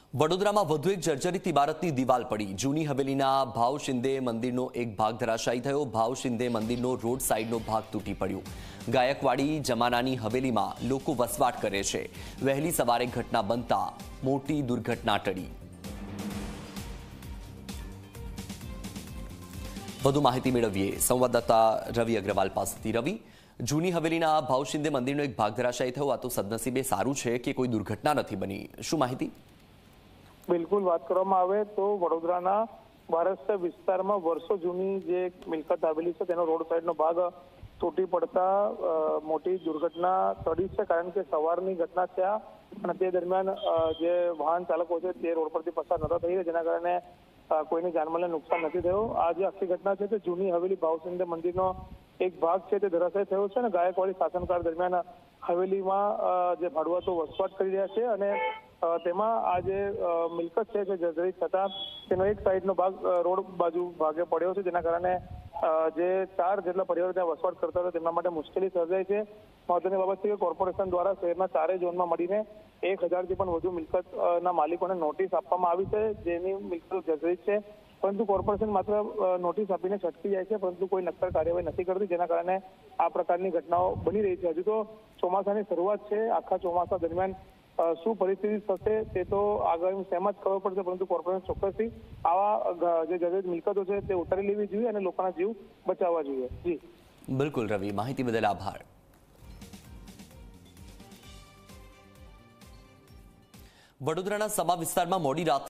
વડોદરામાં વધુ એક જર્જરિત ઇમારતની દિવાલ પડી। જૂની હવેલીના ભાવ શિંદે મંદિરનો એક ભાગ ધરાશાયી થયો। ભાવ શિંદે મંદિરનો રોડ સાઇડનો ભાગ તૂટી પડ્યો। ગાયકવાડી જમાનાની હવેલીમાં લોકો વસવાટ કરે છે। વહેલી સવારે ઘટના બનતા મોટી દુર્ઘટના ટળી। વધુ માહિતી મેળવીએ સંવાદદાતા રવિ અગ્રવાલ પાસેથી। રવિ, જૂની હવેલીના ભાવ શિંદે મંદિરનો એક ભાગ ધરાશાયી થયો। આ તો સદનસીબે સારું છે કે કોઈ દુર્ઘટના નથી બની। શું માહિતી? બિલકુલ વાત કરવામાં આવે તો વડોદરાના બારસ્તા વિસ્તારમાં વર્ષો જૂની જે મિલકત આવેલી છે તેનો રોડ સાઈડનો ભાગ તૂટી પડતા મોટી દુર્ઘટના ટળી છે। કારણ કે સવારની ઘટના છે અને તે દરમિયાન જે વાહન ચાલકો છે તે રોડ પરથી પસાર નહોતા થઈ રહ્યા, જેના કારણે કોઈની જાનમાલને નુકસાન નથી થયું। આ જે આખી ઘટના છે તે જૂની હવેલી ભાવશિંદે મંદિરનો એક ભાગ છે તે ધરાશાયી થયો છે અને ગાયકવાડી શાસનકાળ દરમિયાન હવેલીમાં જે ભાડુઆતો વસવાટ કરી રહ્યા છે અને તેમાં આ જે મિલકત છે જે જર્જરિત થતા તેનો એક સાઈડનો ભાગ રોડ બાજુ ભાગે પડ્યો છે, જેના કારણે જે 4 જેટલા પરિવારો ત્યાં વસવાટ કરતા હતા તેમના માટે મુશ્કેલી સર્જાઈ છે। મહત્વની બાબત છે કે કોર્પોરેશન દ્વારા શહેરના 4 ઝોનમાં મળીને 1000થી પણ વધુ મિલકતના માલિકોને નોટિસ આપવામાં આવી છે, જેની મિલકતો જર્જરિત છે, પરંતુ કોર્પોરેશન માત્ર નોટિસ આપીને છટકી જાય છે, પરંતુ કોઈ નક્કર કાર્યવાહી નથી કરતી, જેના કારણે આ પ્રકારની ઘટનાઓ બની રહી છે। હજુ તો ચોમાસાની શરૂઆત છે। આખા ચોમાસા દરમિયાન શું પરિસ્થિતિ થશે તે તો આગામી સમયમાં જ ખબર પડશે, પરંતુ કોર્પોરેશન ચોક્કસથી આવા જે જર્જરિત મિલકતો છે તે ઉતારી લેવી જોઈએ અને લોકોના જીવ બચાવવા જોઈએ। જી બિલકુલ રવિ, માહિતી બદલ આભાર। વડોદરાના સમા વિસ્તારમાં મોડી રાત